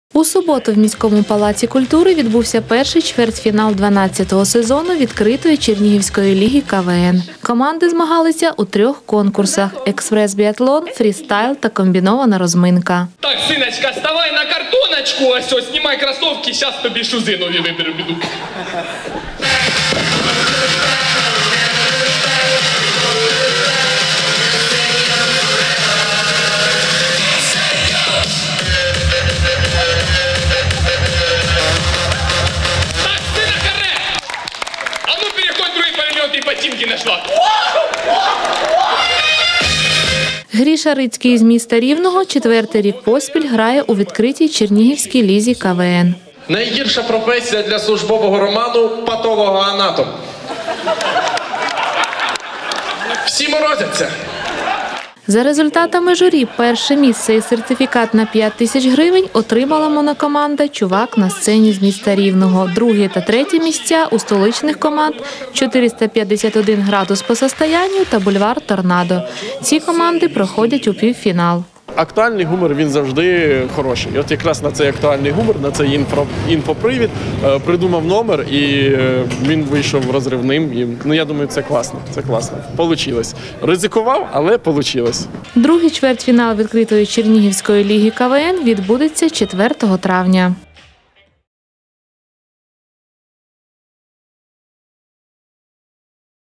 У суботу в міському палаці культури відбувся перший чвертьфінал 12-го сезону відкритої Чернігівської ліги КВН. Команди змагалися у 3 конкурсах – експрес-біатлон, фрістайл та комбінована розминка. Так, синочка, вставай на картоночку, ось, знімай кросовки, зараз тобі шузи нові виберу піду. Ботинки нашла. Гріша Рицький із міста Рівного 4-й рік поспіль грає у відкритій Чернігівській лізі КВН. Найгірша професія для службового роману – патологоанатом. Всі морозяться. За результатами журі перше місце і сертифікат на 5 тисяч гривень отримала монокоманда «Чувак на сцені» з міста Рівного. Друге та третє місця у столичних команд «451 градус по состоянню» та «Бульвар Торнадо». Ці команди проходять у півфінал. Актуальний гумор, він завжди хороший. І от якраз на цей актуальний гумор, на цей інфопривід придумав номер, і він вийшов розривним. І, я думаю, це класно. Це класно. Получилось. Ризикував, але получилось. Другий чвертьфінал відкритої Чернігівської ліги КВН відбудеться 4 травня.